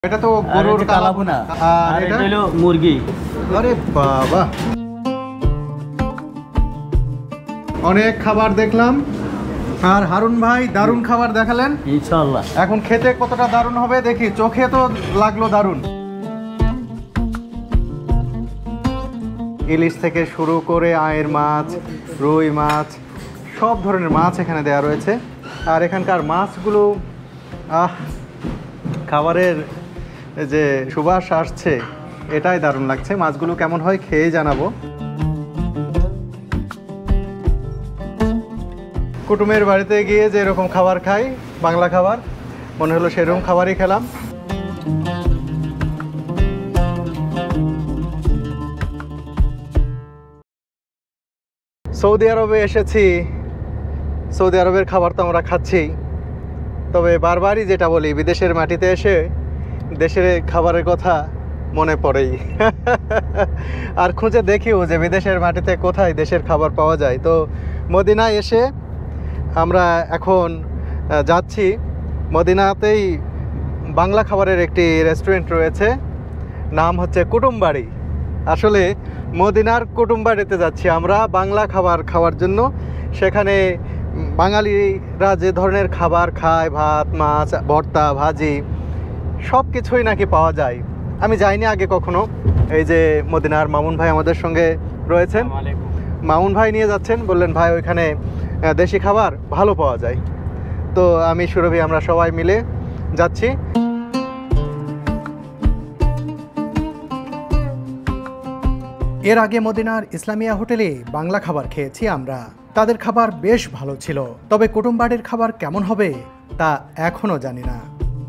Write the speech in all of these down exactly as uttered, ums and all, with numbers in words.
এটা তো গরুর কালাভুনা আর এটা হলো মুরগি। আরে বাবা, অনেক খাবার দেখলাম। আর হারুন ভাই দারুণ খাবার দেখালেন ইনশাআল্লাহ। এখন খেতে কতটা দারুণ হবে দেখি, চোখে তো লাগলো দারুণ। ইলিশ থেকে শুরু করে আয়ের মাছ, রুই মাছ, সব ধরনের মাছ এখানে দেওয়া রয়েছে। আর এখানকার মাছগুলো আহ খাবারের যে সুবাস আসছে, এটাই দারুণ লাগছে। মাছগুলো কেমন হয় খেয়ে জানাবো। কুটুমের বাড়িতে গিয়ে যে এরকম খাবার খাই, বাংলা খাবার, মনে হলো সেরকম খাবারই খেলাম। সৌদি আরবে এসেছি, সৌদি আরবের খাবার তো আমরা খাচ্ছি, তবে বারবারই যেটা বলি, বিদেশের মাটিতে এসে দেশের খাবারের কথা মনে পড়েই। আর খুঁজে দেখিও যে বিদেশের মাটিতে কোথায় দেশের খাবার পাওয়া যায়। তো মদিনায় এসে আমরা এখন যাচ্ছি। মদিনাতেই বাংলা খাবারের একটি রেস্টুরেন্ট রয়েছে, নাম হচ্ছে কুটুমবাড়ি। আসলে মদিনার কুটুমবাড়িতে যাচ্ছি আমরা বাংলা খাবার খাওয়ার জন্য। সেখানে বাঙালিরা যে ধরনের খাবার খায়, ভাত, মাছ, ভর্তা, ভাজি, সব কিছুই নাকি পাওয়া যায়। আমি যাইনি আগে কখনো। এই যে মদিনার মামুন ভাই আমাদের সঙ্গে রয়েছেন, মামুন ভাই নিয়ে যাচ্ছেন, বললেন ভাই ওইখানে দেশি খাবার ভালো পাওয়া যায়। তো আমি সুরভি আমরা সবাই মিলে যাচ্ছি। এর আগে মদিনার ইসলামিয়া হোটেলে বাংলা খাবার খেয়েছি আমরা, তাদের খাবার বেশ ভালো ছিল। তবে কুটুমবাড়ির খাবার কেমন হবে তা এখনো জানি না।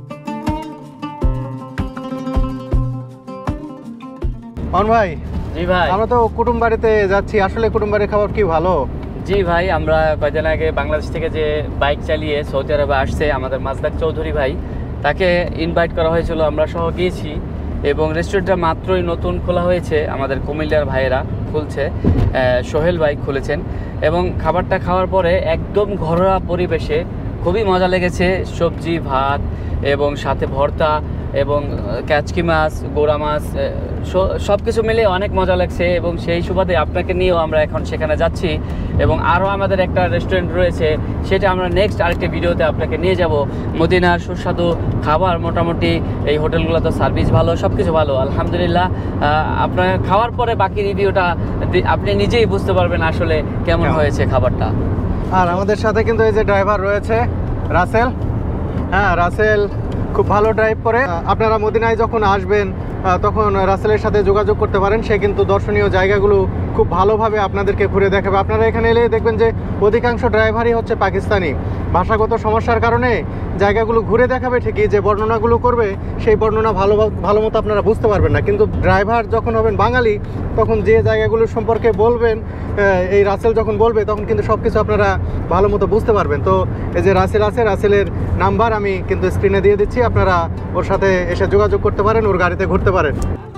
মামুন ভাই, জি ভাই, আমরা তো কুটুমবাড়িতে যাচ্ছি, আসলে কুটুমবাড়ির খাবার কি ভালো? জি ভাই, আমরা কয়েকদিন আগে বাংলাদেশ থেকে যে বাইক চালিয়ে সৌদি আরবে আসছে আমাদের মাজদাক চৌধুরী ভাই, তাকে ইনভাইট করা হয়েছিল, আমরা সহ গিয়েছি। এবং রেস্টুরেন্টটা মাত্রই নতুন খোলা হয়েছে, আমাদের কুমিল্লার ভাইয়েরা খুলছে, সোহেল ভাই খুলেছেন। এবং খাবারটা খাওয়ার পরে একদম ঘরোয়া পরিবেশে খুবই মজা লেগেছে। সবজি, ভাত এবং সাথে ভর্তা এবং ক্যাচকি মাছ, গোড়া মাছ, সব কিছু মিলে অনেক মজা লাগছে। এবং সেই সুবাদে আপনাকে নিয়েও আমরা এখন সেখানে যাচ্ছি। এবং আরও আমাদের একটা রেস্টুরেন্ট রয়েছে, সেটা আমরা নেক্সট আরেকটি ভিডিওতে আপনাকে নিয়ে যাব। মদিনার সুস্বাদু খাবার, মোটামুটি এই হোটেলগুলো তো সার্ভিস ভালো, সব কিছু ভালো আলহামদুলিল্লাহ। আপনার খাওয়ার পরে বাকি রিভিউটা আপনি নিজেই বুঝতে পারবেন আসলে কেমন হয়েছে খাবারটা। আর আমাদের সাথে কিন্তু এই যে ড্রাইভার রয়েছে রাসেল। হ্যাঁ, রাসেল খুব ভালো ড্রাইভ করে। আপনারা মদিনায় যখন আসবেন তখন রাসেলের সাথে যোগাযোগ করতে পারেন। সে কিন্তু দর্শনীয় জায়গাগুলো খুব ভালোভাবে আপনাদেরকে ঘুরে দেখাবে। আপনারা এখানে এলে দেখবেন যে অধিকাংশ ড্রাইভারই হচ্ছে পাকিস্তানি। ভাষাগত সমস্যার কারণে জায়গাগুলো ঘুরে দেখাবে ঠিকই, যে বর্ণনাগুলো করবে সেই বর্ণনা ভালো ভালো মতো আপনারা বুঝতে পারবেন না। কিন্তু ড্রাইভার যখন হবেন বাঙালি, তখন যে জায়গাগুলো সম্পর্কে বলবেন, এই রাসেল যখন বলবে, তখন কিন্তু সব কিছু আপনারা ভালো মতো বুঝতে পারবেন। তো এই যে রাসেল আছে, রাসেলের নাম্বার আমি কিন্তু স্ক্রিনে দিয়ে দিচ্ছি, আপনারা ওর সাথে এসে যোগাযোগ করতে পারেন, ওর গাড়িতে ঘুরতে পারেন।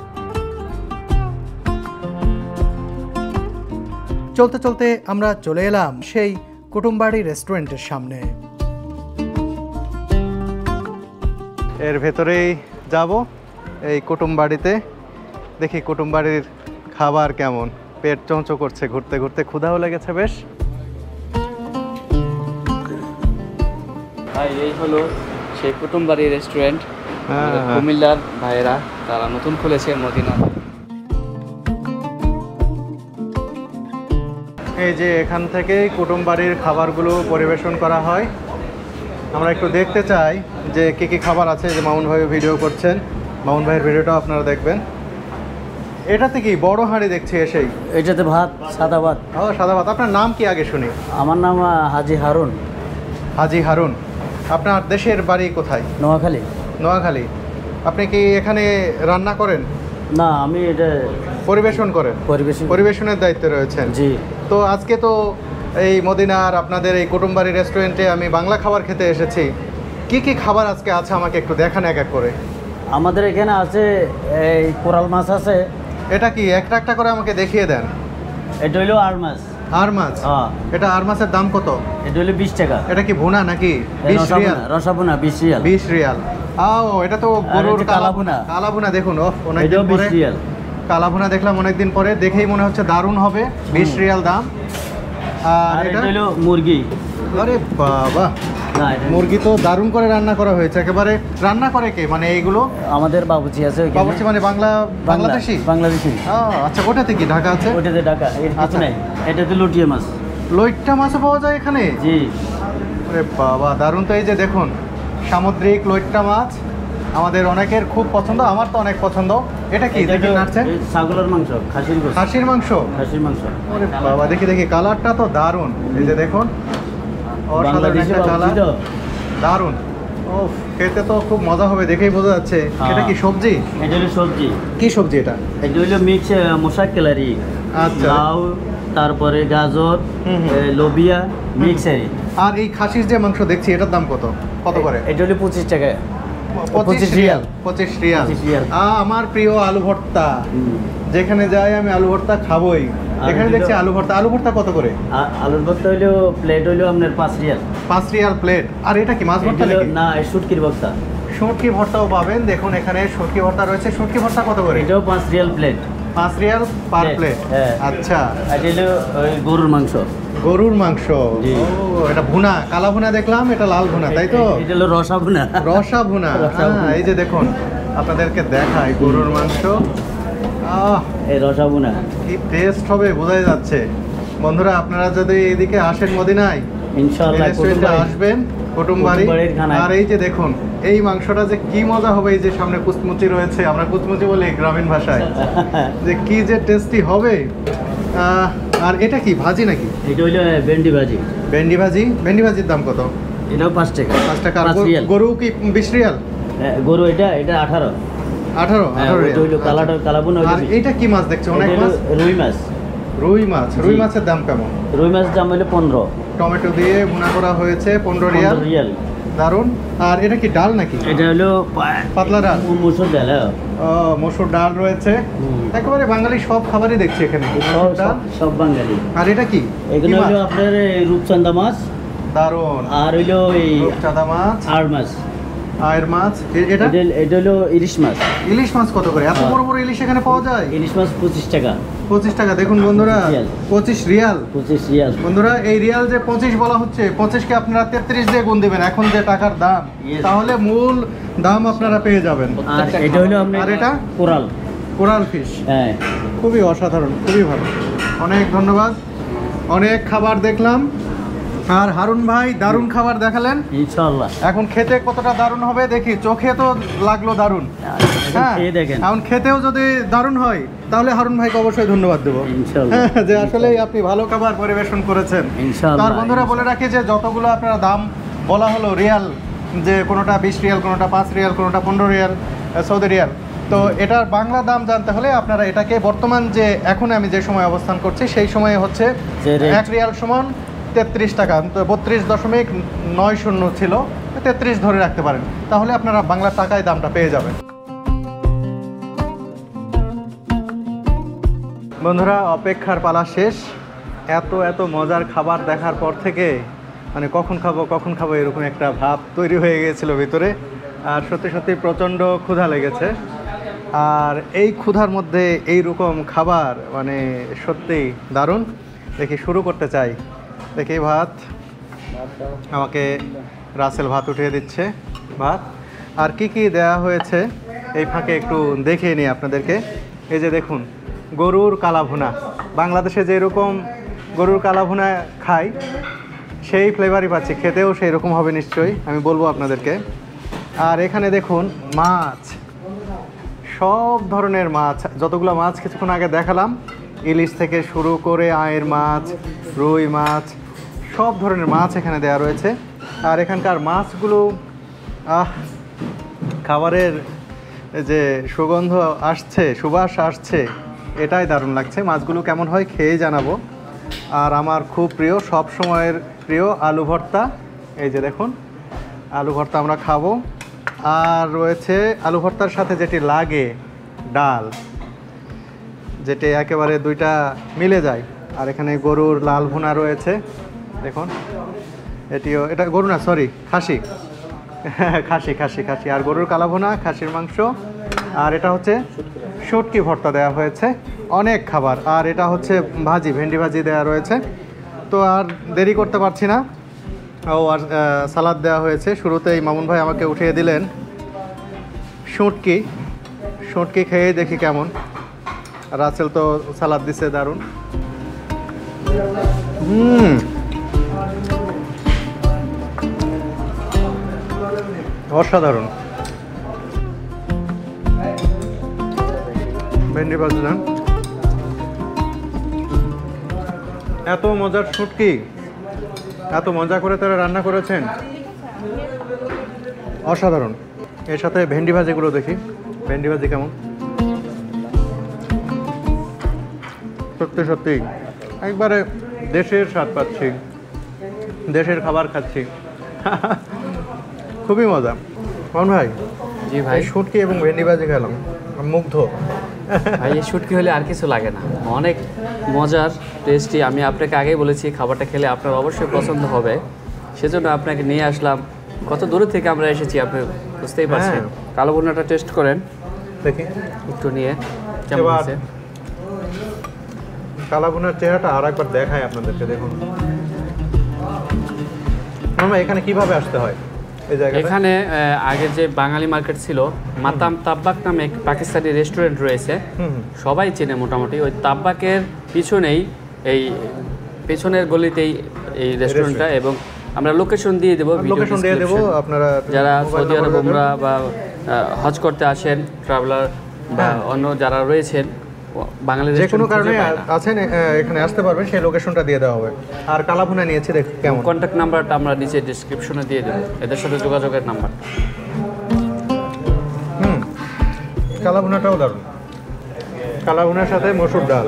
চলতে চলতে আমরা চলে এলাম সেই কুটুমবাড়ি রেস্টুরেন্টের সামনে। এর ভেতরেই যাব, এই কুটুমবাড়িতে। দেখি কুটুমবাড়ির খাবার কেমন। পেট চঞ্চো করছে, ঘুরতে ঘুরতে ক্ষুধাও লেগেছে বেশ। ভাই, এই হলো সেই কুটুমবাড়ি রেস্টুরেন্ট, কুমিল্লার ভাইয়েরা, তারা নতুন খুলেছে মদিনা। এই যে এখান থেকেই কুটুমবাড়ির খাবারগুলো পরিবেশন করা হয়। আমরা একটু দেখতে চাই যে কী কী খাবার আছে। যে মামুন ভাই ভিডিও করছেন, মামুন ভাইয়ের ভিডিওটাও আপনারা দেখবেন। এটাতে কি বড় হাঁড়ি দেখছি এসেই? এটাতে ভাত, সাদা ভাত। ও, সাদা ভাত। আপনার নাম কি আগে শুনি? আমার নাম হাজি হারুন। হাজি হারুন। আপনার দেশের বাড়ি কোথায়? নোয়াখালী। নোয়াখালী। আপনি কি এখানে রান্না করেন? না, আমি এটা পরিবেশন করেন। পরিবেশন পরিবেশনের দায়িত্বে রয়েছেন। জি। তো আজকে তো এই মদিনার আপনাদের এই কুটুমবাড়ি রেস্টুরেন্টে আমি বাংলা খাবার খেতে এসেছি। কি কি খাবার আজকে আছে আমাকে একটু দেখান এক এক করে। আমাদের এখানে আছে এই কোরাল মাছ আছে। এটা কি একটা একটা করে আমাকে দেখিয়ে দেন। এটা হইলো আর মাছ। আর মাছ? হ্যাঁ। এটা আর মাছের দাম কত? এটা হইলো বিশ টাকা। এটা কি ভুনা নাকি? বিশ রিয়াল। রসা ভুনা বিশ রিয়াল। বিশ রিয়াল। আও এটা তো আর গরুর হচ্ছে কালাভুনা কালাভুনা। কালাভুনা দেখুন ও অনেকদিন এটাও বিশ পরে রিয়াল। কালাভুনা দেখলাম অনেকদিন পরে, দেখেই মনে হচ্ছে দারুণ হবে। বিশ রিয়াল দাম। আর আর এটা এটা হলো মুরগি। আরে বাবা, না এটা মুরগি তো দারুণ করে রান্না করা হয়েছে একেবারে। রান্না করে কে, মানে এইগুলো আমাদের বাবুচি আছে ওইখানে। বাবুর্চি মানে বাংলা বাংলা- বাংলাদেশি? বাংলাদেশি। আহ, আচ্ছা ওটাতে কি ঢাকা আছে? ওইটাতে ঢাকা, এর কিছু আচ্ছা। নাই। এটাতে লুটিয়ে মাছ। লইট্টা মাছও পাওয়া যায় এখানে? জি। আরে বাবা দারুণ তো। এই যে দেখুন সামুদ্রিক লইট্টা মাছ আমাদের অনেকের খুব পছন্দ, আমার তো অনেক পছন্দ। এটা কি এটা দেখি হলো নাড়ছে? এই ছাগলের মাংস, খাসির গোশত। খাসির মাংস? খাসির মাংস। ওরে বাবা, দেখি দেখি কালারটা তো দারুণ। এই যে দেখুন অসাধারণ বাংলাদেশি একটা বাবুচি কালার, তো। দারুণ। ও খেতে তো খুব মজা হবে, দেখেই বোঝা যাচ্ছে। হ্যাঁ। এটা কি সবজি? এটা হলো সবজি। কি সবজি এটা? এটা হলো মিক্স মোশাক্কেলারি। আচ্ছা। লাউ, তারপরে গাজর, হুম হুম। এ, লোবিয়া মিক্স এর। আর এই খাসির যে মাংস দেখছি এটার দাম কত, কত করে? এটা হলো পঁচিশ টাকা। পঁচিশ রিয়াল। পঁচিশ রিয়াল। পঁচিশ রিয়াল। আ, আমার প্রিয় আলু ভর্তা। হুম। যেখানে যাই আমি আলু ভর্তা খাবোই। আর এখানে এগুলো- দেখছি আলু ভর্তা। আলু ভর্তা কত করে? আ- আলুর ভর্তা হইলো প্লেট হইলো আপনার পাঁচ রিয়াল। পাঁচ রিয়াল প্লেট। আর এটা কি মাছ এটা ভর্তা হলো- নাকি? না, এই শুটকির ভর্তা। শুটকি ভর্তাও পাবেন, দেখুন এখানে শুটকি ভর্তা রয়েছে। শুটকি ভর্তা কত করে? এটাও পাঁচ রিয়াল প্লেট। পাঁচ রিয়াল পার প্লেট, প্লেট। হ্যাঁ। আচ্ছা, আর এটা হলো ওই গরুর মাংস। গরুর মাংস। জি। ও এটা ভুনা, কালা ভুনা দেখলাম, এটা লাল ভুনা, তাই তো? এটা হলো রসা ভুনা। রসা ভুনা। রসা ভুনা। হ্যাঁ, এই যে দেখুন আপনাদেরকে দেখাই গরুর মাংস। আহ এই রসা ভুনা। কি টেস্ট হবে বোঝাই যাচ্ছে। বন্ধুরা আপনারা যদি এদিকে আসেন মদিনায়, ইনশাআল্লাহ রেস্টুরেন্টে আসবেন কুটুমবাড়ি। কুটুমবাড়ির খানায়। আর এই যে দেখুন এই মাংসটা যে কি মজা হবে। এই যে সামনে কুচমুচি রয়েছে, আমরা কুচমুচি বলি গ্রামীণ ভাষায়, যে কি যে টেস্টি হবে। আহ, আর এটা কি ভাজি নাকি? এটা হইলো ভেন্ডি ভাজি। ভেন্ডি ভাজি। ভেন্ডি ভাজির দাম কত? এটাও পাঁচ টাকা। পাঁচ টাকা। আর পাঁচ গরু- রিয়াল। গরু কি বিশ রিয়াল? হ্যাঁ, গরু এটা এটা আঠারো। আঠারো? হ্যাঁ, আঠারো ওইটা রিয়াল। হইলো কালাটা আচ্ছা। কালাবুন আর এইটা কি মাছ দেখছি? অনেক এটা হলো মাছ। রুই মাছ। রুই মাছ। জি। রুই মাছের দাম কেমন? রুই মাছ দাম হইলো পনেরো। টমেটো দিয়ে ভুনা করা হয়েছে, পনেরো রিয়াল। পনেরো রিয়াল। দারুন। আর এটা কি ডাল নাকি? এটা হলো পাতলা ডাল। মুসুর ডাল। হ্যাঁ। ও, মসুর ডাল রয়েছে। হুম। একেবারে বাঙালি সব খাবারই দেখছি এখানে। সব মসুর ডাল। সব- সব বাঙালি। আর এটা কি? এগুলো কি মাছ? হলো আপনার এই রূপচান্দা মাছ। দারুন। আর হইলো এই রূপচাঁদা মাছ, আর মাছ। আয়ের মাছ। এ- এটা এটা এটা হলো ইলিশ মাছ। ইলিশ মাছ কত করে? এত হ্যাঁ। বড় বড় ইলিশ এখানে পাওয়া যায়? ইলিশ মাছ পঁচিশ টাকা। পঁচিশ টাকা। দেখুন বন্ধুরা, রিয়াল। পঁচিশ রিয়াল। পঁচিশ রিয়াল। বন্ধুরা এই রিয়াল যে পঁচিশ বলা হচ্ছে, পঁচিশকে আপনারা তেত্রিশ দিয়ে গুণ দিবেন এখন যে টাকার দাম, Yes. তাহলে মূল দাম আপনারা পেয়ে যাবেন। আর এটা হলো আপনার আর এটা? কোরাল। Coral fish. হ্যাঁ। খুবই অসাধারণ, খুবই ভালো। অনেক ধন্যবাদ। অনেক খাবার দেখলাম। আর হারুন ভাই দারুণ খাবার দেখালেন। ইনশাআল্লাহ। এখন খেতে কতটা দারুণ হবে দেখি। চোখে তো লাগলো দারুণ। এখন হ্যাঁ, খেয়ে দেখেন। এখন খেতেও যদি দারুণ হয় তাহলে হারুন ভাইকে অবশ্যই ধন্যবাদ দেবো। ইনশাআল্লাহ। হ্যাঁ, যে আসলে আপনি ভালো খাবার পরিবেশন করেছেন। ইনশাআল্লাহ। তার বন্ধুরা বলে রাখি যে যতগুলো আপনারা দাম বলা হলো রিয়াল, যে কোনোটা বিশ রিয়াল, কোনোটা পাঁচ রিয়াল, কোনোটা পনেরো রিয়াল, আহ, সৌদি রিয়াল, তো এটার বাংলা দাম জানতে হলে আপনারা এটাকে বর্তমান যে এখন আমি যে সময় অবস্থান করছি সেই সময়ে হচ্ছে যে rate। এক রিয়াল সমান তেত্রিশ টাকা, তো বত্রিশ দশমিক নয় শূন্য ছিল, তেত্রিশ ধরে রাখতে পারেন, তাহলে আপনারা বাংলা টাকায় দামটা পেয়ে যাবেন। বন্ধুরা অপেক্ষার পালা শেষ। এত এত মজার খাবার দেখার পর থেকে মানে কখন খাবো কখন খাবো এরকম একটা ভাব তৈরি হয়ে গিয়েছিল ভিতরে। আর সত্যি সত্যি প্রচণ্ড ক্ষুধা লেগেছে। আর এই ক্ষুধার মধ্যে এই রকম খাবার মানে সত্যি দারুণ। দেখি শুরু করতে চাই। দেখি ভাত, আমাকে রাসেল ভাত উঠিয়ে দিচ্ছে ভাত। আর কি কি দেয়া হয়েছে এই ফাঁকে একটু দেখিয়ে নিই আপনাদেরকে। এই যে দেখুন গরুর কালাভুনা, বাংলাদেশে যেরকম গরুর কালাভুনা খাই সেই ফ্লেভারই পাচ্ছি, খেতেও সেই রকম হবে নিশ্চয়ই, আমি বলবো আপনাদেরকে। আর এখানে দেখুন মাছ, সব ধরনের মাছ, যতগুলো মাছ কিছুক্ষণ আগে দেখালাম, ইলিশ থেকে শুরু করে আয়ের মাছ, রুই মাছ, সব ধরনের মাছ এখানে দেয়া রয়েছে। আর এখানকার মাছগুলো আহ খাবারের যে সুগন্ধ আসছে, সুবাস আসছে, এটাই দারুণ লাগছে। মাছগুলো কেমন হয় খেয়ে জানাবো। আর আমার খুব প্রিয়, সব সময়ের প্রিয় আলু ভর্তা। এই যে দেখুন আলু ভর্তা আমরা খাবো। আর রয়েছে আলু ভর্তার সাথে যেটি লাগে ডাল, যেটি একেবারে দুইটা মিলে যায়। আর এখানে গরুর লাল ভুনা রয়েছে দেখুন, এটিও, এটা গরু না সরি খাসি, খাসি খাসি খাসি আর গরুর কালাভুনা, খাসির মাংস, আর এটা হচ্ছে শুটকি ভর্তা দেওয়া হয়েছে। অনেক খাবার। আর এটা হচ্ছে ভাজি, ভেন্ডি ভাজি দেওয়া রয়েছে। তো আর দেরি করতে পারছি না। ও আর সালাদ দেওয়া হয়েছে। শুরুতেই মামুন ভাই আমাকে উঠিয়ে দিলেন শুটকি। শুটকি খেয়ে দেখি কেমন। রাসেল তো সালাদ দিছে দারুণ। হুম, অসাধারণ। ভেন্ডি ভাজলেন, এত মজার শুটকি, এত মজা করে তারা রান্না করেছেন, অসাধারণ। এর সাথে ভেন্ডি ভাজিগুলো দেখি, ভেন্ডি ভাজি কেমন। সত্যি সত্যি একবারে দেশের স্বাদ পাচ্ছি, দেশের খাবার খাচ্ছি। খুবই মজা। মামুন ভাই, জি ভাই, এই শুটকি এবং ভেন্ডি ভাজি খেলাম, আমি মুগ্ধ। ভাই এই শুটকি হলে আর কিছু লাগে না, অনেক মজার, টেস্টি। আমি আপনাকে আগেই বলেছি খাবারটা খেলে আপনার অবশ্যই পছন্দ হবে, সেজন্য আপনাকে নিয়ে আসলাম। কত দূরে থেকে আমরা এসেছি আপনি বুঝতেই পারছেন। হ্যাঁ। কালো ভুনাটা টেস্ট করেন দেখি একটু নিয়ে, কেমন এবার হয়েছে। কালাভুনার চেহারাটা আর একবার দেখাই আপনাদেরকে, দেখুন। মামা, এখানে কিভাবে আসতে হয় এই জায়গায়? এখানে আহ, আগে যে বাঙালি মার্কেট ছিল, মাতাম তাব্বাক নামে এক পাকিস্তানি রেস্টুরেন্ট রয়েছে, হুম, সবাই চেনে মোটামুটি। ওই তাব্বাকের পিছনেই, এই পেছনের গলিতেই এই রেস্টুরেন্টটা, এবং আমরা লোকেশন দিয়ে দেবো, লোকেশন দিয়ে দেবো, আপনারা যারা মোবাইল সৌদি নাম্বার আরব দেবেন। উমরা বা আহ, হজ করতে আসেন, ট্রাভেলার বা হ্যাঁ। অন্য যারা রয়েছেন, বাঙালি যে কোনো রেস্টুরেন্ট কারণে খুঁজে পায় না। আছেন, এ, এখানে আসতে পারবেন, সেই লোকেশনটা দিয়ে দেওয়া হবে। আর কালাভুনা নিয়েছি, দেখ কেমন। কন্ট্যাক্ট নাম্বারটা আমরা নিচে ডিসক্রিপশনে দিয়ে দেবো, এদের সাথে যোগাযোগের নাম্বার। হুম, কালাভুনাটাও দারুণ। কালাভুনার সাথে মসুর ডাল,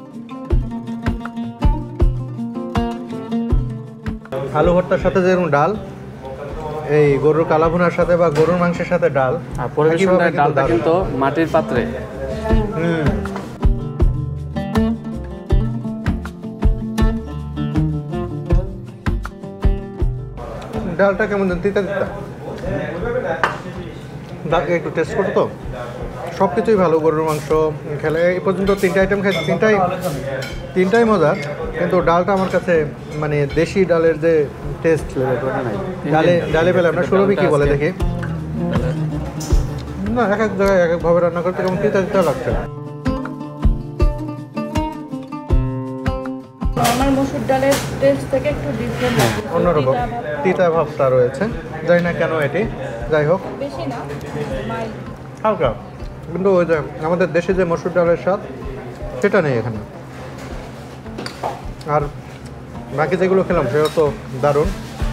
আলু ভর্তার সাথে যেরকম ডাল, এই গরুর কালাভুনার সাথে বা গরুর মাংসের সাথে ডাল, আর পরিবেশনের একইভাবে কিন্তু ডালটা দারুণ। কিন্তু মাটির পাত্রে। হুম, ডালটা কেমন যেন তিতা তিতা। ডালকে একটু টেস্ট করো তো। সব কিছুই ভালো। গরুর মাংস খেলে এই পর্যন্ত তিনটা আইটেম খাই, তিনটাই তিনটাই মজা। কিন্তু ডালটা আমার কাছে মানে দেশি ডালের যে টেস্ট, ডালে ডালে পেলাম না। সুরভি কি বলে দেখি। না, এক এক জায়গায় এক একভাবে রান্না করতে কেমন তিতা তিতা লাগছে। আমার মসুর ডালের টেস্ট থেকে একটু ডিফারেন্ট লাগে, অন্যরকম তিতা ভাবটা রয়েছে, জানি না কেন এটি। যাই হোক, বেশি না, mild। হালকা, কিন্তু ওই যে আমাদের দেশে যে মসুর ডালের স্বাদ, সেটা নেই এখানে। আর বাকি যেগুলো খেলাম সেটা তো দারুণ।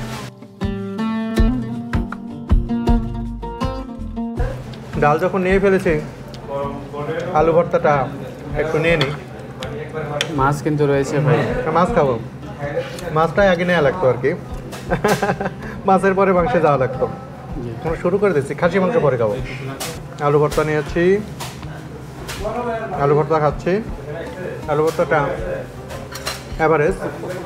ডাল যখন নিয়ে ফেলেছি, আলু ভর্তাটা একটু নিয়ে নিই। মাছ কিন্তু রয়েছে ভাই। মাছ খাবো, মাছটাই আগে নেওয়া লাগতো আর কি। মাছের পরে মাংসে যাওয়া লাগতো। আমরা শুরু করে দিচ্ছি, খাসি মাংস পরে খাবো। আলু ভর্তা নিয়েছি, আলু ভর্তা খাচ্ছি। আলু ভর্তাটা অ্যাভারেজ,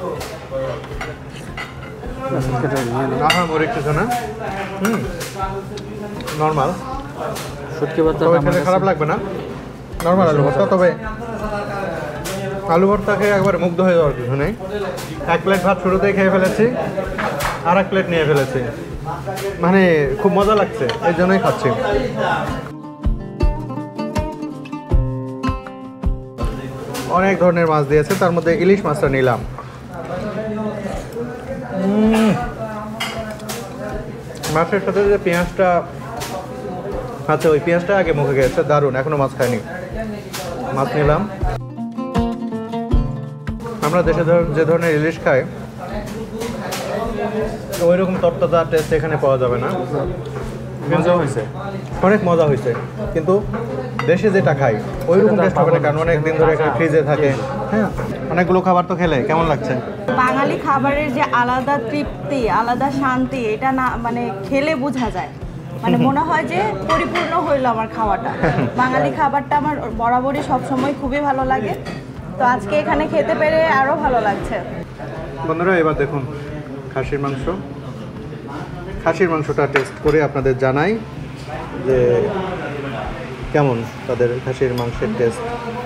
আহা মরে কিছু না। হুম, নর্মাল। শুটকি ভর্তা তবে খেলে খারাপ লাগবে না, নর্মাল আলু ভর্তা। তবে আলু ভর্তা খেয়ে একবার মুগ্ধ হয়ে যাওয়ার কিছু নেই। এক প্লেট ভাত শুরুতেই খেয়ে ফেলেছি, আর এক প্লেট নিয়ে ফেলেছি। মানে খুব মজা লাগছে, এই জন্যই খাচ্ছি। অনেক ধরনের মাছ দিয়েছে, তার মধ্যে ইলিশ মাছটা নিলাম। উম, মাছের সাথে যে পেঁয়াজটা আছে, ওই পেঁয়াজটা আগে মুখে গেছে, দারুণ। এখনো মাছ খাইনি, মাছ নিলাম। আমরা দেশে ধর- যে ধরনের ইলিশ খাই, ওই রকম তরতাজা টেস্ট এখানে পাওয়া যাবে না। মজা হয়েছে। অনেক মজা হয়েছে, কিন্তু দেশে যেটা খাই ওই রকম টেস্ট হবে না, কারণ অনেক দিন ধরে এখানে ফ্রিজে থাকে। হ্যাঁ, অনেকগুলো খাবার তো খেলে কেমন লাগছে? বাঙালি খাবারের যে আলাদা তৃপ্তি, আলাদা শান্তি, এটা না মানে খেলে বোঝা যায়। মানে মনে হয় যে পরিপূর্ণ হইলো আমার খাওয়াটা। বাঙালি খাবারটা আমার বরাবরই সবসময় খুবই ভালো লাগে, তো আজকে এখানে খেতে পেরে আরও ভালো লাগছে। বন্ধুরা, এবার দেখুন খাসির মাংস। খাসির মাংসটা টেস্ট করে আপনাদের জানাই যে কেমন তাদের খাসির মাংসের টেস্ট।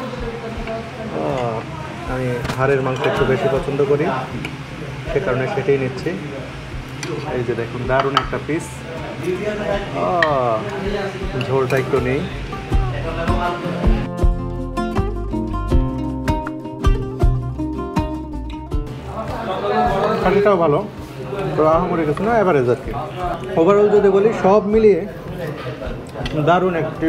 আমি হাড়ের মাংস একটু বেশি পছন্দ করি, সে কারণে সেটাই নিচ্ছি। এই যে দেখুন দারুণ একটা পিস, ঝোলটা একটু নেই। খাসিটাও ভালো, তো আহামরি কিছু না, এভারেজ আর কি। ওভারঅল যদি বলি সব মিলিয়ে দারুণ একটি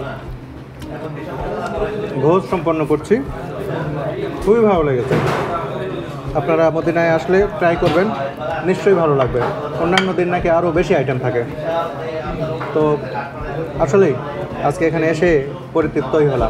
ভোজ সম্পন্ন করছি, খুবই ভালো লেগেছে। আপনারা মদিনায় আসলে ট্রাই করবেন, নিশ্চয়ই ভালো লাগবে। অন্যান্য দিন নাকি আরও বেশি আইটেম থাকে, তো আসলেই আজকে এখানে এসে পরিতৃপ্তই হলাম।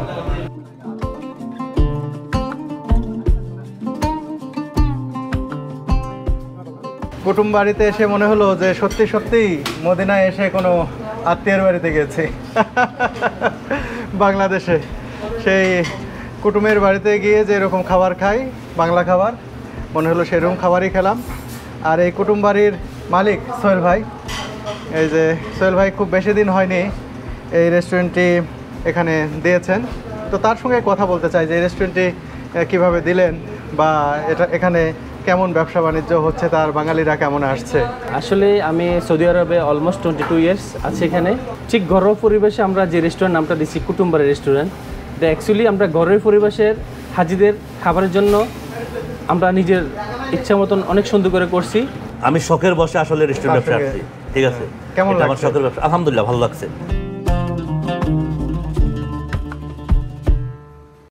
কুটুম বাড়িতে এসে মনে হলো যে সত্যি সত্যিই মদিনায় এসে কোনো আত্মীয়ের বাড়িতে গেছি। বাংলাদেশে সেই কুটুমের বাড়িতে গিয়ে যে এরকম খাবার খাই, বাংলা খাবার, মনে হলো সেরকম খাবারই খেলাম। আর এই কুটুম বাড়ির মালিক সোহেল ভাই, এই যে সোহেল ভাই খুব বেশি দিন হয়নি এই রেস্টুরেন্টটি এখানে দিয়েছেন, তো তার সঙ্গে কথা বলতে চাই যে এই রেস্টুরেন্টটি কীভাবে দিলেন বা এটা এখানে কেমন ব্যবসা বাণিজ্য হচ্ছে, তার বাঙালিরা কেমন আসছে। আসলে আমি সৌদি আরবে অলমোস্ট টোয়েন্টি টু ইয়ার্স আছি এখানে। ঠিক ঘরোয়া পরিবেশে আমরা যে রেস্টুরেন্ট নামটা দিচ্ছি কুটুম্বারি রেস্টুরেন্ট, এটা অ্যাকচুয়ালি আমরা ঘরের পরিবেশের হাজিদের খাবারের জন্য আমরা নিজের ইচ্ছা মতন অনেক সুন্দর করে করছি। আমি শখের বসে আসলে রেস্টুরেন্ট ব্যবসা আসছি, ঠিক আছে। কেমন এটা আমার লাগছে? শখের ব্যবসা, আলহামদুলিল্লাহ ভালো লাগছে।